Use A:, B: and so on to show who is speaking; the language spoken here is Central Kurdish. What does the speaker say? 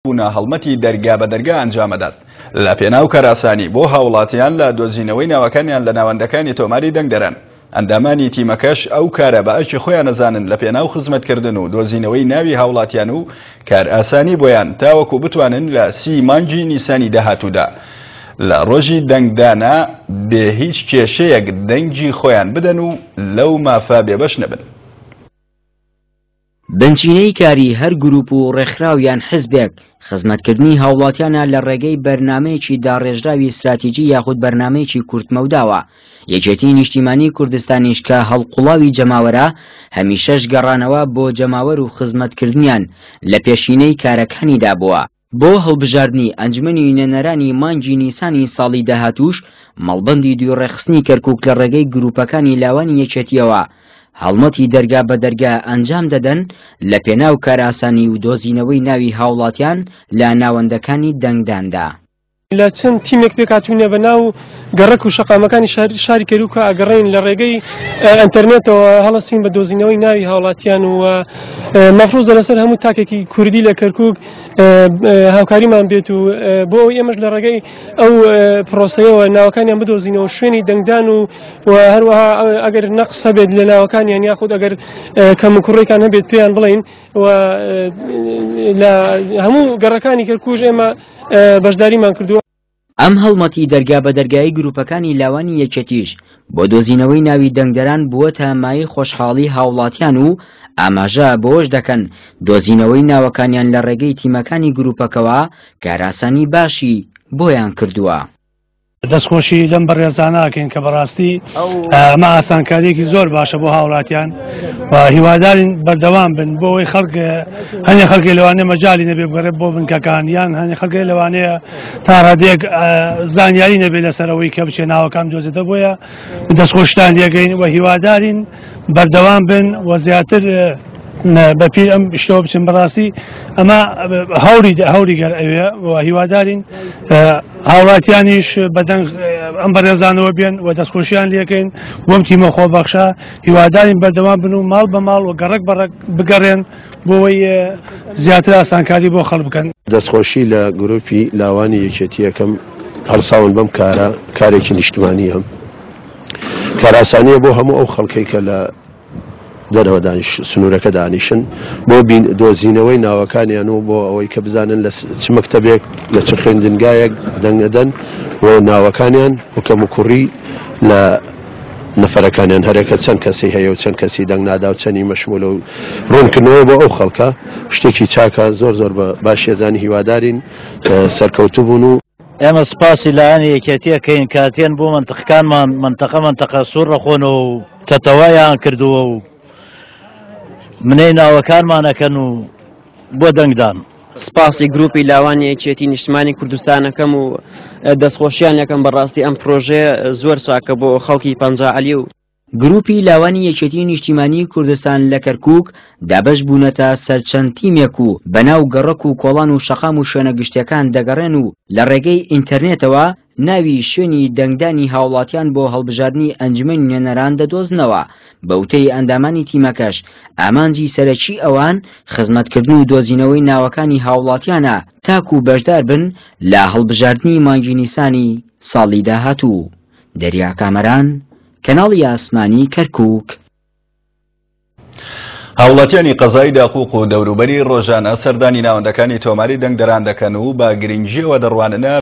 A: بوونە هەڵمەتی دەرگا بە دەرگا ئەنجامەدات لە پێناو کاراسانی بۆ هاوڵاتیان لە دۆزینەوەی ناوەکانیان لە ناوەندەکانی تۆماری دەنگ دەرەن. ئەندامانی تیمەکەش ئەو کارە بە ئەرکی خۆیان نەزانن لە پێناو خزمەتکردن و دۆزینەوەی ناوی هاوڵاتیان و کار ئاسانی بۆیان تاوەکو بتوانن لە 30 مانگی نیسانی داهاتوودا لە ڕۆژی دەنگدانا بێ هیچ کێشەیەک دەنگی خۆیان بدەن و لەو مافا بێبەش نەبن.
B: بنچینەی کاری هەر گروپ و ڕێکخراویان حزبێک خزمەتکردنی هاوڵاتیانە لە ڕێگەی بەرنامەیەکی داڕێژراوی استراتیجی یاخود بەرنامەیەکی کورتمەوداوە. یەکێتی نیشتیمانی کوردستانیش کە هەڵقوڵاوی جەماوەرە هەمیشەش گەڕانەوە بۆ جەماوەر و خزمەتکردنیان لە پێشینەی کارەکانیدا بووە. بۆ هەڵبژاردننی ئەنجمەنی نوێنەرانی مانگی نیسانی ساڵی داهاتووش مەڵبەندی دوورڕێخستنی کەرکووک لە ڕێگەی گروپەکانی لاوانی یەکێتیەوە هەڵمەتی دەرگا بە دەرگا ئەنجام دەدەن لە پێناو کاراسانی و دۆزینەوەی ناوی هاوڵاتیان لە ناوەندەکانی دەنگداندا.
C: لە چەند تیمێک پێکاتوونە بە ناو گەڕک و شەقامەکانی شاری کەروکە ئەگەڕین لە ڕێگەی ئەنتەرنێتەوە هەڵەسین بە دۆزینەوەی ناوی هاوڵاتیان و مەفروضە لەسەر هەموو تاکێکی کوردی لە کەرکووک هاوکاریمان بێت و بۆ ئێمەش لە ڕێگەی ئەو پرۆسەیەوە ناوەکانیان بدۆزینەوە شوێنی دەنگدان و هەروەها ئەگەر نەقس هەبێت لە ناوەکانیان یاخود ئەگەر کەم و کوڕێکان هەبێت پێیان بڵین و لە هەموو گەڕەکانی کەرکووش ئێمە بەشداریمان کردووە.
B: ئەم هەڵمەتی دەرگا بە دەرگایی گروپەکانی لاوانی یەکێتیش بۆ دۆزینەوەی ناوی دەنگدەران بووەتە مای خۆشحاڵی هاوڵاتیان و ئاماژە بۆش دەکەن دۆزینەوەی ناوەکانیان لە ڕێگەی تیمەکانی گروپەکەوە کاراسانی باشی بۆیان کردووە.
D: دەستخۆشی لەم بەڕێزاناکەین کە بەڕاستی ئەمە ئاسانکاریەکی زۆر باشە بۆ هاوڵاتیان و هیوادارین بەردەوام بن بۆ ئەوەی خەڵک هەنێ خەڵکی لەوانەیە مەجالی نەبێ بگەڕێت بۆ بنکەکان یان هەنێ خەڵکی لەوانەیە تا ڕادێک زانیاری نەبێت لەسەرەوەی کە بچێ ناوەکان دۆزێتە بۆیە دەستخۆشتان دێگەین و هیوادارین بەردەوام بن و زیاتر بەپیر ئەم شتەوە بچین. بەڕاستی ئەمە هەوری گەر ئەوێ و هیوادارین هاوڵاتیانیش بەدەنگ ئەم بەڕێزانەوە بێن و دەستخۆشیان لێکەین وەم تیمە خۆبەخشە هیوادارین بەردەوام بن و ماڵ بە ماڵ و گەڕک بەڕک بگەڕێن بۆەوەی زیاتر ئاسانکاری بۆ خەڵک بکەن.
E: دەستخۆشی لە گروپی لاوانی یەکێتیەکەم هەڵساون بەم کارە کارێکی نیشتمانی هەم کاراسانیە بۆ هەموو ئەو خەڵکەی کە لە دەرەوە سنوورەکە دانیشن بۆ دۆزینەوەی ناوەکانیان و بۆ ئەوەی کە بزانن لە چ مەکتەبێک لە چ خوێندنگایەک دەنگدەن و ناوەکانیان وکەم و کوڕی لە نەفەرەکانیان هەرێکە چەند کەسی هەیە و چەند کەسی دەنگ نادا و چەندی مەشمولە و ڕوونکردنەوە بۆ ئەو خەڵکە شتێکی چاکە زۆر زۆر بە باشێزانی هیوادارین سەرکەوتوو بوون و
F: ئێمە سپاسی لایەنی یەکێتیەکەین کاتێن بۆ منتەقەکانمان منتەقە سوور ڕەخۆن و تەتەوایان کردووە و منەی ناوەکانمانەکەن و بۆ دەنگدان.
G: سپاسی گروپی لاوانی یەکێتی نیشتمانی کوردستانەکەم و دەستخۆشیان یەکەم بەڕاستی ئەم پرۆژێ زۆر چاکە بۆ خەڵکی پەنجاعەلی و
B: گروپی لاوانی یەکێتی نیشتیمانی کوردستان لە کەرکووک دابەش بوونەتە سەرچەند تیمێک و بەناو گەڕک و کۆڵان و شەقام و شوێنە گشتەکان دەگەڕێن و لە ڕێگەی ئینتەرنێتەوە ناوی شوێنی دەنگدانی هاوڵاتیان بۆ هەڵبژاردننی ئەنجمەنی نوێنەران دەدۆزنەوە. بەوتەی ئەندامانی تیمەکەش ئامانجی سەرەکی ئەوان خزمەتکردن و دۆزینەوەی ناوەکانی هاوڵاتیانە تاکو بەشدار بن لە هەڵبژاردننی مانگی نیسانی ساڵی داهاتوو. دەریا کامەران، کەناڵی ئاسمانی کەرکووک.
A: هاوڵاتیانی قەزای داقوق و دەوروبەری ڕۆژانە سەردانی ناوەندەکانی تۆماری دەنگدەران دەکەن و بە گرنگیەوە دەڕواننە